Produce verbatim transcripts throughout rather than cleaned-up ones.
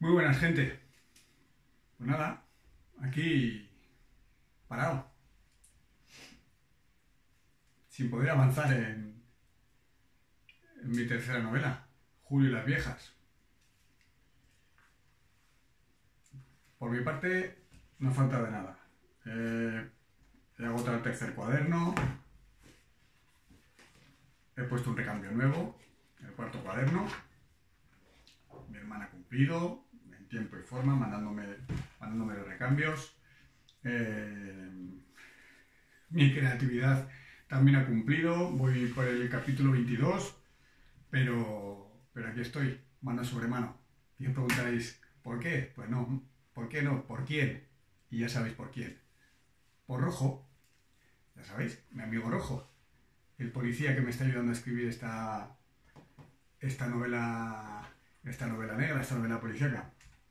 Muy buenas, gente. Pues nada, aquí parado, sin poder avanzar en, en mi tercera novela, Julio y las viejas. Por mi parte, no falta de nada. Eh, he agotado el tercer cuaderno, he puesto un recambio nuevo, el cuarto cuaderno. Mi hermana ha cumplido en tiempo y forma, mandándome, mandándome los recambios. Eh, mi creatividad también ha cumplido, voy por el capítulo veintidós, pero, pero aquí estoy, mano sobre mano. Y os preguntaréis, ¿por qué? Pues no, ¿por qué no? ¿Por quién? Y ya sabéis por quién. Por Rojo, ya sabéis, mi amigo Rojo, el policía que me está ayudando a escribir esta, esta novela, esta novela negra, esta novela policíaca.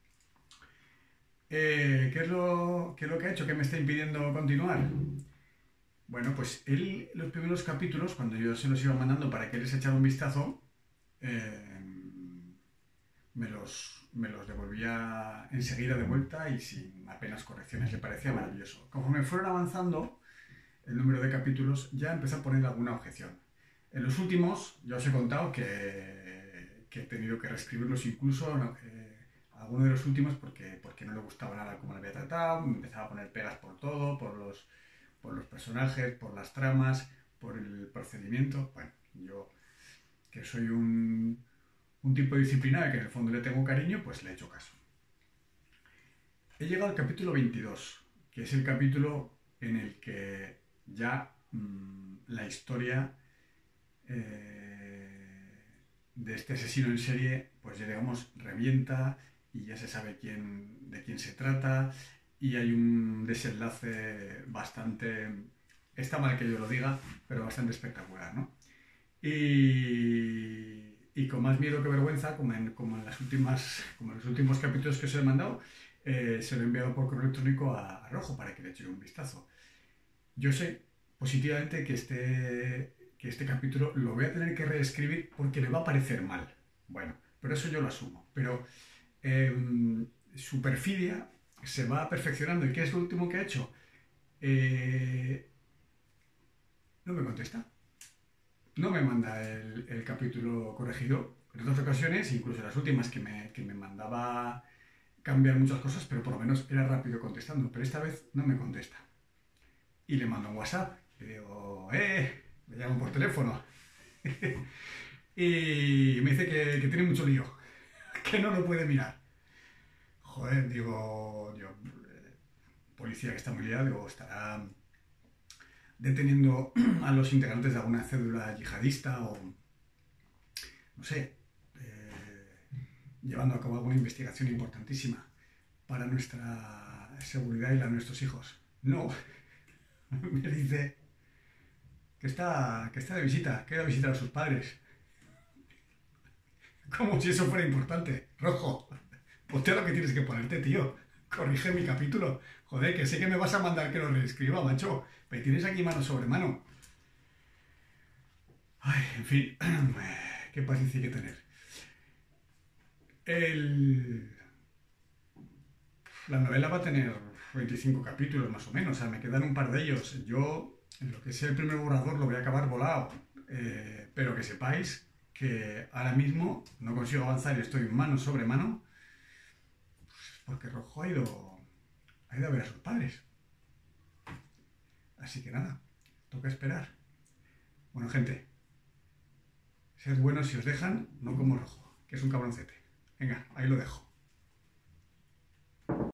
Eh, ¿qué, es lo, ¿Qué es lo que ha hecho? ¿Qué me está impidiendo continuar? Bueno, pues él, los primeros capítulos, cuando yo se los iba mandando para que él les echara un vistazo, eh, me, los, me los devolvía enseguida de vuelta y sin apenas correcciones. Le parecía maravilloso. Conforme fueron avanzando el número de capítulos, ya empecé a poner alguna objeción. En los últimos, ya os he contado que, que he tenido que reescribirlos incluso, eh, algunos de los últimos, porque, porque no le gustaba nada cómo lo había tratado, me empezaba a poner pegas por todo, por los, por los personajes, por las tramas, por el procedimiento. Bueno, yo, que soy un, un tipo disciplinado que en el fondo le tengo cariño, pues le he hecho caso. He llegado al capítulo veintidós, que es el capítulo en el que ya mmm, la historia eh, de este asesino en serie, pues ya digamos, revienta y ya se sabe quién, de quién se trata, y hay un desenlace bastante, está mal que yo lo diga, pero bastante espectacular, ¿no? Y, y con más miedo que vergüenza, como en, como en, las últimas, como en los últimos capítulos que os he mandado, eh, se lo he enviado por correo electrónico a, a Rojo para que le eche un vistazo. Yo sé positivamente que este, que este capítulo lo voy a tener que reescribir porque le va a parecer mal. Bueno, pero eso yo lo asumo. Pero eh, su perfidia se va perfeccionando. ¿Y qué es lo último que ha hecho? Eh, no me contesta. No me manda el, el capítulo corregido. En otras ocasiones, incluso en las últimas que me, que me mandaba cambiar muchas cosas, pero por lo menos era rápido contestando. Pero esta vez no me contesta. Y le mando un WhatsApp. Y digo, ¡eh! Le llamo por teléfono. Y me dice que, que tiene mucho lío. Que no lo puede mirar. Joder, digo, yo, eh, policía que está muy liado, digo, estará deteniendo a los integrantes de alguna cédula yihadista o, no sé, eh, llevando a cabo alguna investigación importantísima para nuestra seguridad y la de nuestros hijos. No, me dice que está, que está de visita, que va a visitar a sus padres. Como si eso fuera importante. Rojo, ponte lo que tienes que ponerte, tío. Corrige mi capítulo. Joder, que sé que me vas a mandar que lo reescriba, macho. Me tienes aquí mano sobre mano. Ay, en fin, qué paciencia hay que tener. El... La novela va a tener veinticinco capítulos más o menos, o sea, me quedan un par de ellos. Yo, en lo que sea el primer borrador, lo voy a acabar volado. Eh, pero que sepáis que ahora mismo no consigo avanzar y estoy mano sobre mano, pues porque Rojo ha ido, ha ido a ver a sus padres. Así que nada, toca esperar. Bueno, gente, sed buenos si os dejan, no como Rojo, que es un cabroncete. Venga, ahí lo dejo.